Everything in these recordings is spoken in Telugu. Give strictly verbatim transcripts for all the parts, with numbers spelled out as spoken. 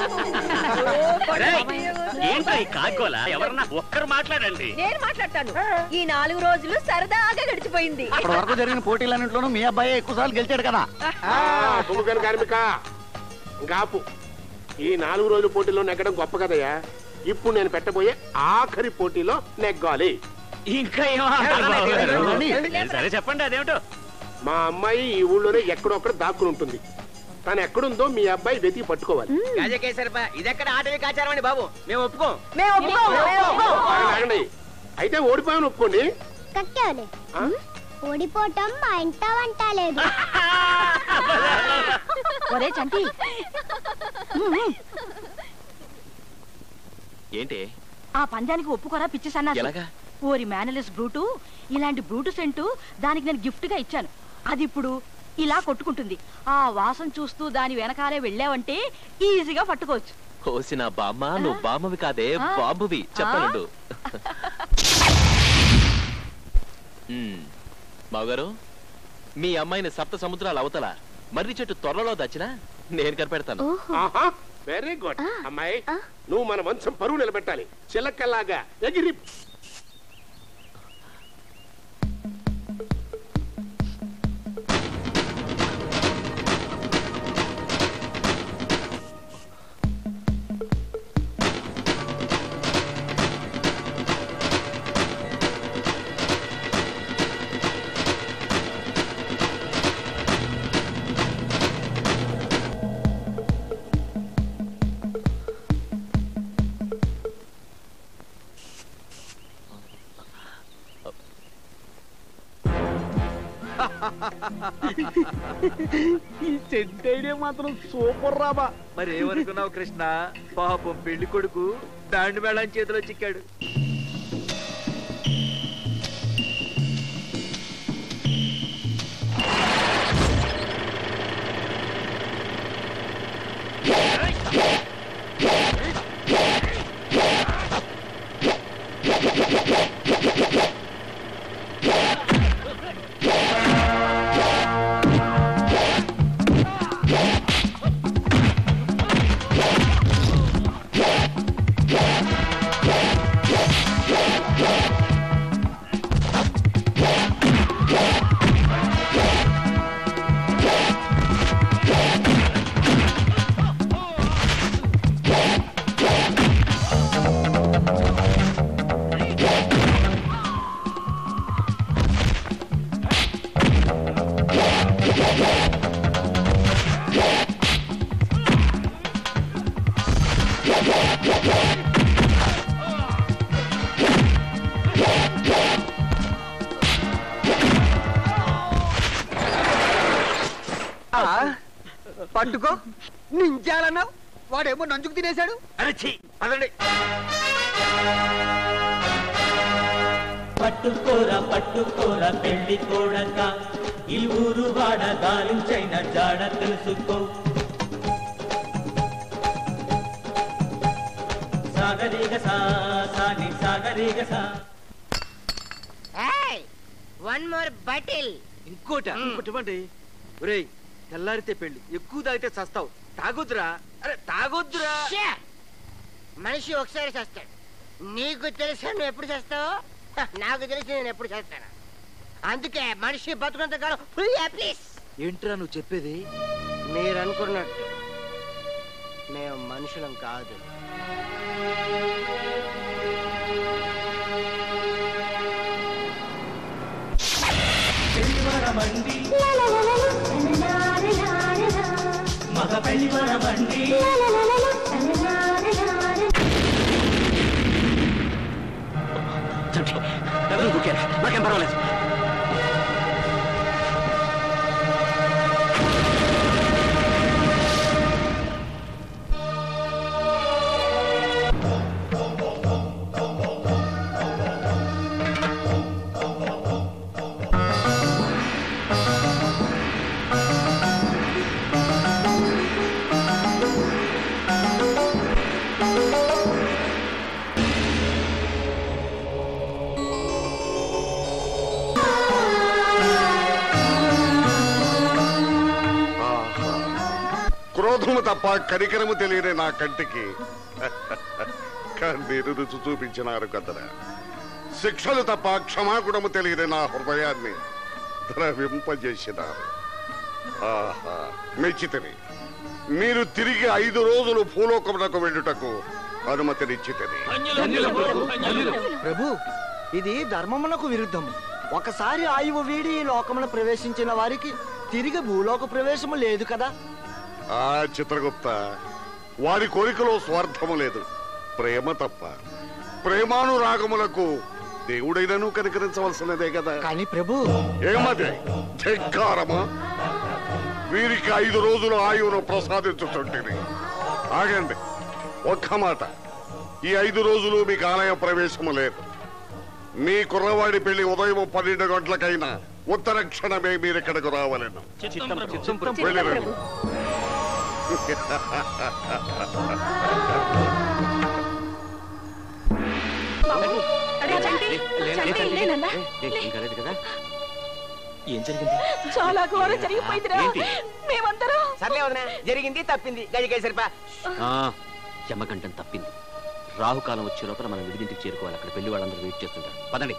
ఎవరన్నా ఒక్కరు మాట్లాడండి. నేను మాట్లాడతాను. ఈ నాలుగు రోజులు సరదాగా గడిచిపోయింది. అప్పటి వరకు జరిగిన పోటీలన్నింటిలోనూ మీ అబ్బాయి ఎక్కువ సార్లు గెలిచాడు కదా. కార్మిక గాపు ఈ నాలుగు రోజుల పోటీలో నెగ్గడం గొప్ప కదయ్యా. ఇప్పుడు నేను పెట్టబోయే ఆఖరి పోటీలో నెగ్గాలి. ఇంకా సరే చెప్పండి అదేమిటో. మా అమ్మాయి ఈ ఊళ్ళోనే ఎక్కడొక్కడ దాక్కుని ఉంటుంది. తను ఎక్కడుందో మీ అబ్బాయి వెతికి పట్టుకోవాలి. ఇదెక్కడ ఆటవి కాచారం అండి బాబు, మేము ఒప్పుకోం. అయితే ఓడిపోయాను ఒప్పుకోండి. ఓడిపోవటం మా ఇంట వంట లేదు. ఒరే చంటి, ఏంటి ఆ పందానికి ఒప్పుకోరా పిచ్చి సన్నాసి. ఓరి మేనలెస్ బ్రూటు, ఇలాంటి బ్రూటు సెంటు దానికి నేను గిఫ్ట్ గా ఇచ్చాను. అది ఇప్పుడు ఇలా కొట్టుకుంటుంది. ఆ వాసన చూస్తూ దాని వెనకాలే వెళ్ళావంటే ఈజీగా పట్టుకోవచ్చు. కోసిన బామ్మ, నువ్వు బామ్మవి కాదే బాబువి. చెప్పండు మావగారు, మీ అమ్మాయిని సప్త సముద్రాల అవతల మర్రి చెట్టు త్వరలో దచ్చినా నేను కనిపెడతాను. వెరీ గుడ్ అమ్మాయి, నువ్వు మన వంశం పరువు నిలబెట్టాలి. చిలకలాగా ఎగిరి ఈ సెట్ ఐడియా మాత్రం సూపర్ రాబా. మరి ఏమనుకున్నావు కృష్ణ, పాపం పెళ్లి కొడుకు బ్యాండ్ మేళం చేతిలో చిక్కాడు. పట్టుకో నించాలన్నావు, వాడేమో నంచుకు తినేశాడు. పట్టుకోరా పట్టుకోరా పెళ్లి కోడక, ఈ ఊరు వాడ గాలించైన జాడ తెలుసుకో. సాగరిగ సాని సాగరిగ సా. One more bottle. ఇంకోట ఇంకోటి. ఒరేయ్, తెల్లారితే పెళ్లి, ఎక్కువ తాగితే చస్తావు. తాగొద్దురా. అరే తాగొద్దురా. మనిషి ఒకసారి చేస్తాడు. నీకు తెలిసి నువ్వు ఎప్పుడు చేస్తావు, నాకు తెలిసి నేను ఎప్పుడు చేస్తాను. అందుకే మనిషి బతుకున్నంత కాలం ప్లీజ్. ఏంట్రా నువ్వు చెప్పేది? మీరు అనుకున్నట్టు మేము మనుషులం కాదు. మండి మగ పెళ్లి మండి నాకేం పర్వాలేదు. కష్టము తప్ప కనికరము తెలియని నా కంటికి కన్నీరు రుచి చూపించినారు కదరా. శిక్షలు తప్ప క్షమాగుణము తెలియని నా హృదయాన్ని ద్రవింపజేసినారు. ఆహా, మెచ్చితిని. మీరు తిరిగి ఐదు రోజులు భూలోకమునకు వెళ్ళుటకు అనుమతినిచ్చితిని. ప్రభు, ఇది ధర్మమునకు విరుద్ధము. ఒకసారి ఆయువు వీడి ఈ లోకమున ప్రవేశించిన వారికి తిరిగి భూలోక ప్రవేశము లేదు కదా. ఆ చిత్రగుప్త, వారి కోరికలో స్వార్థము లేదు, ప్రేమ తప్ప. ప్రేమానురాగములకు దేవుడైనను కనికరించవలసినదే కదా. కానీ ప్రభు, ఏమదే ధిక్కారమా? వీరికి ఐదు రోజుల ఆయువును ప్రసాదించుతుంటిని. ఆగండి, ఒక్క మాట. ఈ ఐదు రోజులు మీకు ఆలయ ప్రవేశము లేదు. మీ కుర్రవాడి పెళ్లి ఉదయం పన్నెండు గంటలకైనా ఉత్తర క్షణమే మీరు ఇక్కడికి రావాలను. వెళ్ళిరండి. కదా ఏం జరిగింది? చాలా ఘోరం జరిగిపోయిందిరా. మేమందరం సర్లే వదినా, జరిగింది తప్పింది గడికేసరిపా. యమగంటం తప్పింది. రాహుకాలం వచ్చే లోపల మనం విడిదింటికి చేరుకోవాలి. అక్కడ పెళ్లి వాళ్ళందరూ వెయిట్ చేస్తుంటారు. పదండి.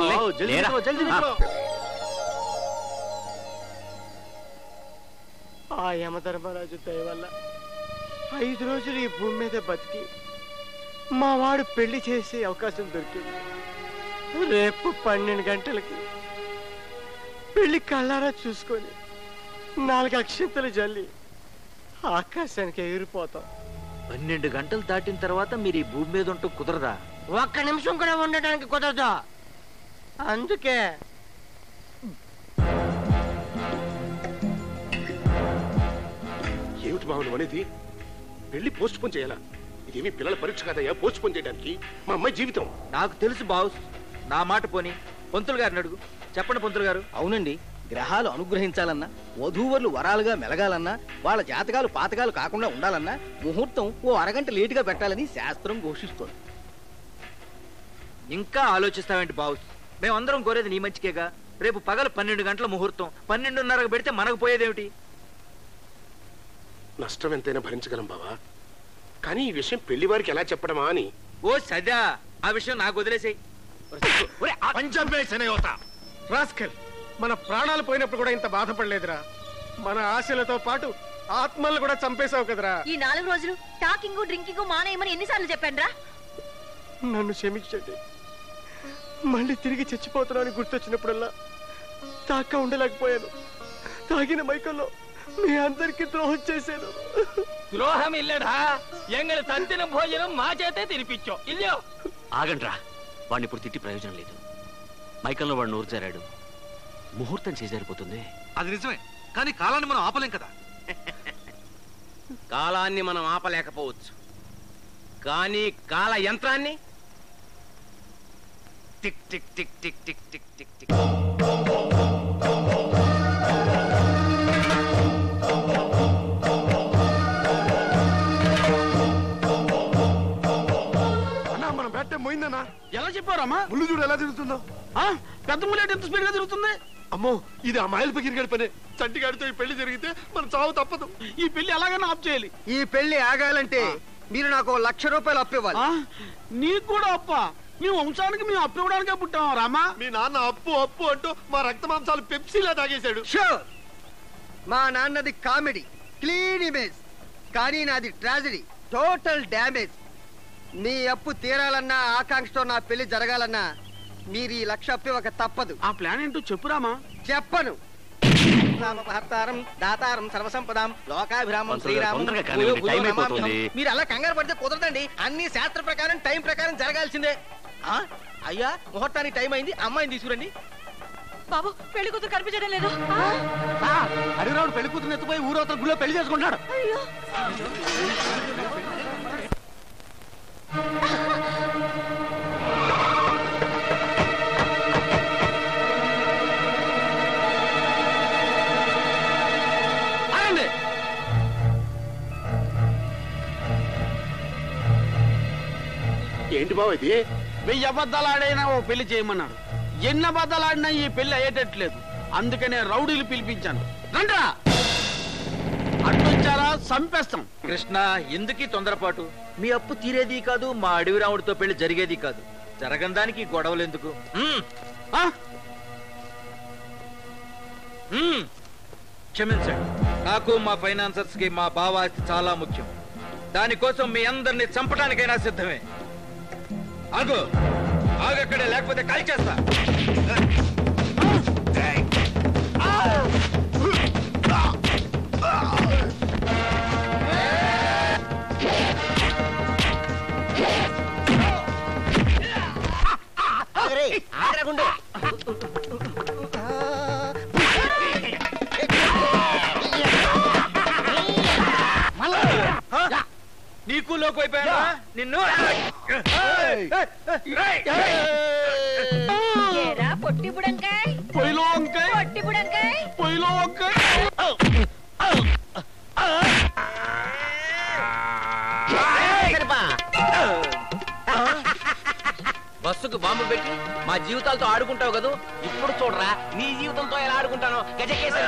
ఆ యమధర్మరాజు దయ వల్ల ఐదు రోజులు ఈ భూమి మీద బతికి మా వాడు పెళ్లి చేసే అవకాశం దొరికింది. రేపు పన్నెండు గంటలకి పెళ్లి కళ్ళారా చూసుకొని నాలుగు అక్షంతలు జల్లి ఆకాశానికి ఎగిరిపోతాం. పన్నెండు గంటలు దాటిన తర్వాత మీరు ఈ భూమి మీద ఉంటూ కుదరదా? ఒక్క నిమిషం కూడా ఉండటానికి కుదరదు. అందుకే ఏమిటి బాబు నువ్వు అనేది? పెళ్లి పోస్ట్ పోన్ చేయాలా? ఇదేమి పిల్లల పరీక్ష కాదయ్యా పోస్ట్ పోన్ చేయడానికి. మా అమ్మాయి జీవితం. నాకు తెలుసు బాస్, నా మాట పోని పంతులు గారిని అడుగు. చెప్పండి పంతులు గారు. అవునండి, గ్రహాలు అనుగ్రహించాలన్నా, వధూవరులు వరాలుగా మెలగాలన్నా, వాళ్ళ జాతకాలు పాతకాలు కాకుండా ఉండాలన్నా ముహూర్తం ఓ అరగంట లేటుగా పెట్టాలని శాస్త్రం ఘోషిస్తోంది. ఇంకా ఆలోచిస్తావేంటి బాస్? మేమందరం కోరేది నీ మంచికేగా. రేపు పగలు పన్నెండు గంటల ముహూర్తం, పన్నెండున్నరకు పెడితే మనకు పోయేదేమిటి? నష్టం ఎంతైనా భరించగలం బావా, కానీ ఈ విషయం పెళ్లి వారికి ఎలా చెప్పడమా అని. ఓ సదా, ఆ విషయం నాకు వదిలేసేయ్. రాస్కల్, మన ప్రాణాలు పోయినప్పుడు కూడా ఇంత బాధపడలేదురా. మన ఆశలతో పాటు ఆత్మలు కూడా చంపేశావు కదరా. ఈ నాలుగు రోజులు టాకింగ్ డ్రింకింగ్ మానేయమని ఎన్నిసార్లు చెప్పానురా? నన్ను క్షమించండి. మళ్ళీ తిరిగి చచ్చిపోతున్నాను గుర్తొచ్చినప్పుడల్లా తాక ఉండలేకపోయాను. తాగిన మైకంలో మీ అందరికి ద్రోహం చేశాను. ద్రోహం ఇల్లడా? ఎంగళ తంతిన భోజనం మా చేతే తినిపించో ఇల్లు. ఆగండ్రా, వాడిని ఇప్పుడు తిట్టి ప్రయోజనం లేదు. మైకంలో వాడు నోరు జారాడు, ముహూర్తం చేజారిపోతుంది. అది నిజమే, కానీ కాలాన్ని మనం ఆపలేం కదా. కాలాన్ని మనం ఆపలేకపోవచ్చు, కానీ కాల యంత్రాన్ని tick tick tick tick tick tick tick tick. అన్నా మనం బెట్ట పోయిందన్నా. ఎలా చెప్పారమ్మా? ముళ్ళు చూడు ఎలా తిరుగుతుందో. పెద్ద ములేట్ ఎంత స్పీడ్ గా తిరుగుతుంది. అమ్మో, ఇది ఆ మాయల పగిరి పనే. చంటిగాడితో ఈ పెళ్లి జరిగితే మన చావు తప్పదు. ఈ పెళ్లి ఎలాగైనా ఆఫ్ చేయాలి. ఈ పెళ్లి ఆగాలంటే మీరు నాకు లక్ష రూపాయలు అప్పివ్వాలి. నీకు కూడా అప్ప? మీ వంశానికి మేము అప్పు ఇవ్వడానికే పుట్టాం రామా. మీ నాన్న అప్పు అప్పు అంటూ మా రక్త మాంసాలు పెప్సీలా తాగేశాడు. షూర్, మా నాన్నది కామెడీ, క్లీన్ ఇమేజ్, కానీ నాది ట్రాజడీ, టోటల్ డ్యామేజ్. మీ అప్పు తీరాలన్నా, ఆకాంక్షతో నా పెళ్లి జరగాలన్నా మీరు ఈ లక్ష అప్పివ్వక తప్పదు. ఆ ప్లాన్ ఏంటో చెప్పురామా. చెప్పను. భర్తారం దాతారం సర్వసంపదాం లోకాభిరామం పంతులు గారు, శ్రీరామం. తొందరగా కానివ్వండి, టైం అయిపోతుంది. మీరు అలా కంగారు పడితే కుదరదండి. అన్ని శాస్త్ర ప్రకారం టైం ప్రకారం జరగాల్సిందే. ఆ, అయ్యా ముహూర్తానికి టైం అయింది, అమ్మాయిని తీసుకురండి. బాబు, పెళ్లి కూతురు కనిపించడం లేదు. హరిరావుడు పెళ్లి కూతురు ఎత్తుపోయి ఊరవతల గుళ్ళో పెళ్లి చేసుకుంటాడు. అయ్యో, ఏంటి బావ ఇది? వెయ్యి అబద్ధాలు ఆడైనా ఓ పెళ్లి చేయమన్నాడు. ఎన్ని అబద్ధాలు ఆడినా ఈ పెళ్లి అయ్యేటట్లేదు. అందుకనే రౌడీలు పిలిపించాను. రండ్రా, అడ్డు వచ్చారా చంపేస్తాం. కృష్ణ ఎందుకీ తొందరపాటు? మీ అప్పు తీరేది కాదు, మా అడవి రాముడితో పెళ్లి జరిగేది కాదు. జరగని దానికి గొడవలు ఎందుకు? మ్మ్. ఆ? మ్మ్. క్షమించండి, నాకు మా ఫైనాన్సర్స్ కి మా బావ ఆస్తి చాలా ముఖ్యం. దానికోసం మీ అందరినీ చంపడానికైనా సిద్ధమే. ఆగు, ఆగక్కడే, లేకపోతే కాల్ చేస్తా. ఆగరాగుండు. నీకు లోకు అయిపోయా నిన్ను. పొట్టి బుడంకాయ్, పొయ్యిలో వంకాయ, పొట్టి బుడంకాయ్, పొయ్యిలో వంకాయ. బస్సుకు బాంబు పెట్టి మా జీవితాలతో ఆడుకుంటావు కదా, ఇప్పుడు చూడరా నీ జీవితంతో ఎలా ఆడుకుంటానో. గజకేసరి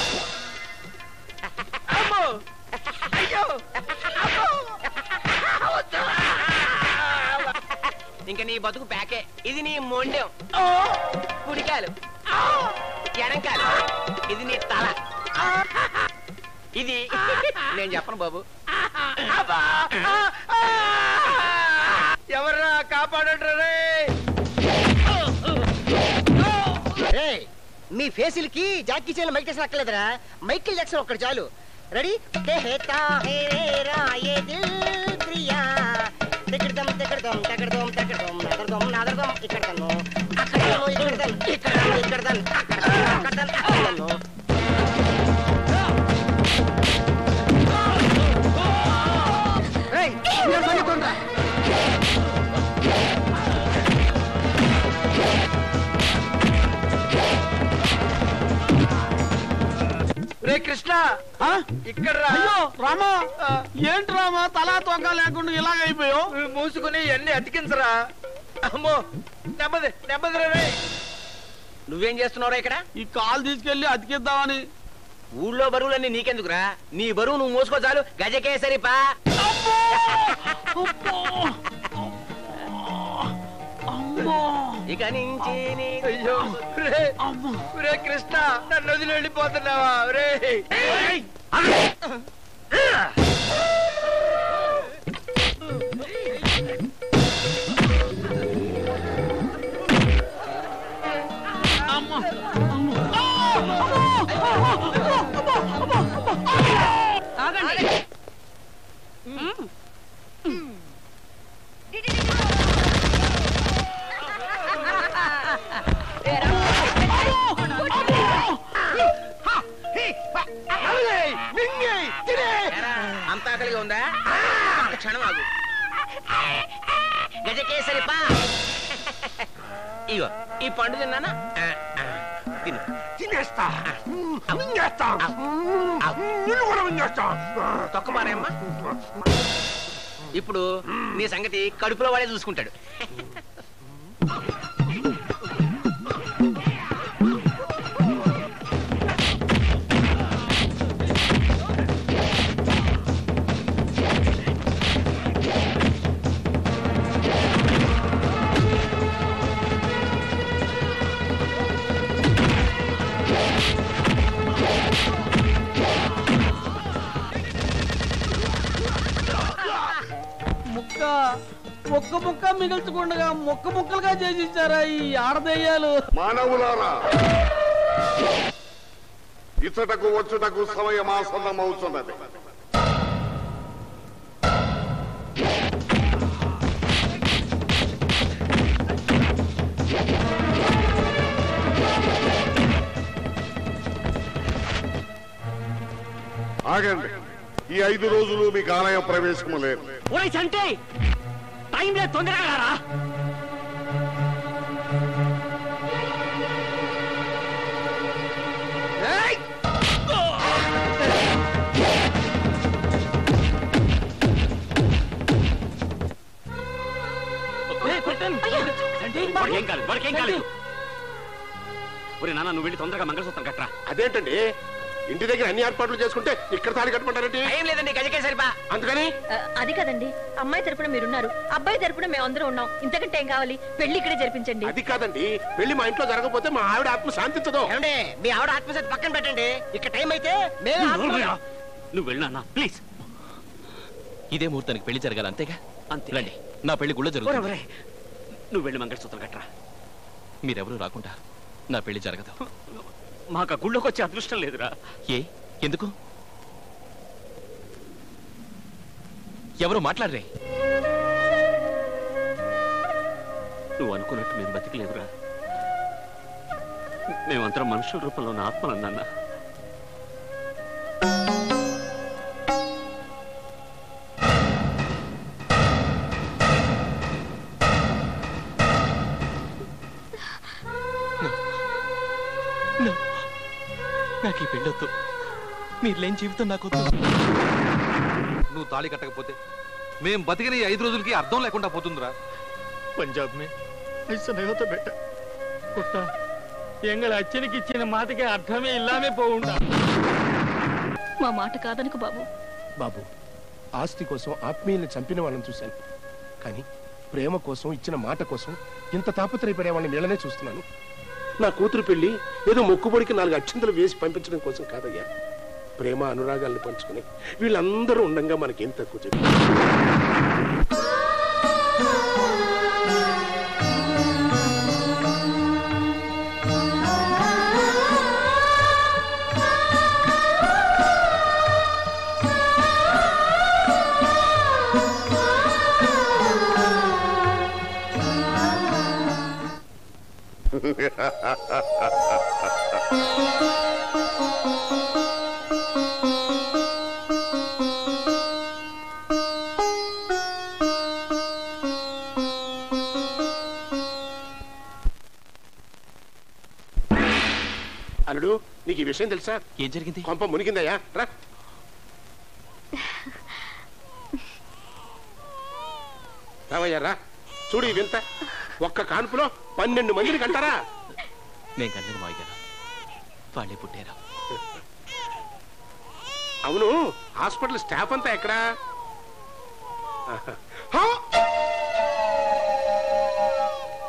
ఇంకా నీ బతుకు ప్యాకే. ఇది నీ మొండెం, కుడికాలు, ఎడంకాలు, ఇది నీ తల. ఇది నేను చెప్పను బాబు. ఎవర్రా కాపాడంటారే? మీ ఫేసులకి జాకీ చాన్ మైక్ జాక్సన్ అక్కర్లేదురా, మైకిల్ జాక్సన్ ఒక్కడు చాలు. రెడీ? తిక్కడదాం తిక్కడదాం తగ్గడదాం తగ్గడదాం నదరదాం నదరదాం ఇక్కడదాను అక్కడదాను ఇక్కడదాను ఇక్కడదాను ఇక్కడదాను అక్కడదాను అక్కడదాను అక్కడదాను. రే కృష్ణ, ఇక్కడ అయ్యో రామా, ఏంటి రామా తలా తోక లేకుండా ఇలాగైపోయావు? మూసుకుని అన్ని అతికించరా. అమ్మో, నెమ్మది నెమ్మది రే. నువ్వేం చేస్తున్నావురా ఇక్కడ? ఈ కాలు తీసుకెళ్లి అతికిద్దామని. ఊళ్ళో బరువులన్నీ నీకెందుకురా, నీ బరువు నువ్వు మోసుకో చాలు. గజకేసరి పా. ఇక నుంచి అయ్యో రే, రే కృష్ణ, నన్ను వదిలి వెళ్ళిపోతున్నావా రే? ఆగండి. అంత ఆకలిగా ఉందా? ఒక్క క్షణం ఆగు. గజకేసరి పా. ఇగో ఈ పండు తిన్నానా? తిను. తినేస్తా, మింగేస్తా, నిన్ను కూడా మింగేస్తా. తొక్కమారేమ్మా. ఇప్పుడు నీ సంగతి కడుపులో వాడే చూసుకుంటాడు. ముక్క ఒక్క ముక్క మిగిల్చకుండా ముక్క ముక్కలుగా చేసిచ్చారా ఈ ఆడదయ్యాలు. మానవులారా, ఇచ్చటకు వచ్చుటకు సమయమాసన్నమవుతున్నది. ఆగండి, ఈ ఐదు రోజులు మీకు ఆలయ ప్రవేశము లేదు. అంటే టైం లేదు, తొందరగా రా. ఏం కాలేదు, వాడికేం కాలేదు. ఒరే నాన్న, నువ్వు వెళ్ళి తొందరగా మంగళసూత్రం కట్టరా. అదేంటండి ఇంటి దగ్గర అన్ని ఏర్పాట్లు చేసుకుంటే ఇక్కడ తాళి కట్టమంటారంటే ఏం లేదండి గజకే సరిపా. అందుకని అది కదండి, అమ్మాయి తరపున మీరున్నారు, అబ్బాయి తరపున మేమందరం ఉన్నాం. ఇంతకంటే ఏం కావాలి? పెళ్లి ఇక్కడే జరిపించండి. అది కాదండి, పెళ్లి మా ఇంట్లో జరగకపోతే మా ఆవిడ ఆత్మ శాంతించదు. ఏమండి మీ ఆవిడ ఆత్మశాంతి పక్కన పెట్టండి. ఇక్కడ టైం అయితే మేము ఆత్మ- నువ్వు వెళ్ళినా ప్లీజ్. ఇదే ముహూర్తానికి పెళ్లి జరగాలి, అంతేగా? అంతే. రండి, నా పెళ్లి గుళ్ళో జరుగుతుంది. ఒరేయ్, నువ్వు వెళ్ళి మంగళసూత్రం కట్టరా. మీరెవరూ రాకుండా నా పెళ్లి జరగదు. మాకు ఆ గుళ్ళోకి వచ్చే అదృష్టం లేదురా. ఏ ఎందుకు? ఎవరు మాట్లాడరే? నువ్వు అనుకున్నట్టు మేము బతికలేదురా. మేమంతరం మనుషుల రూపంలో ఉన్న ఆత్మలన్నా. నాకు ఈ పెళ్ళొద్దు, మీరు లేని జీవితం నాకొద్దు. నువ్వు తాళి కట్టకపోతే మేం బతికిన ఈ ఐదు రోజులకి అర్థం లేకుండా పోతుందిరా. పంజాబ్ మే ఐసా नहीं होता बेटा कुत्ता ఎంగళ అచ్చనికి ఇచ్చిన మాటకి అర్థమే ఇల్లామే పోవుండా. మా మాట కాదనుకు బాబు. బాబు, ఆస్తి కోసం ఆత్మీయుల్ని చంపిన వాళ్ళని చూశాను, కానీ ప్రేమ కోసం ఇచ్చిన మాట కోసం ఇంత తాపత్రయపడే వాళ్ళని వీళ్ళనే చూస్తున్నాను. నా కూతురు పెళ్లి ఏదో మొక్కుబడికి నాలుగు అక్షంతలు వేసి పంపించడం కోసం కాదయ్యా. ప్రేమ అనురాగాలను పంచుకుని వీళ్ళందరూ ఉండంగా మనకేం తక్కువ చెప్పి. అల్లుడు, నీకు ఈ విషయం తెలుసా? ఏం జరిగింది? కొంప మునిగిందయ్యా. రా. రావయ్యా రా. చూడు ఈ వింత, ఒక్క కాన్పులో పన్నెండు మందిని కంటారా? నేను కన్నది మాయగాను, వాళ్ళే పుట్టారా. అవును, హాస్పిటల్ స్టాఫ్ అంతా ఎక్కడా?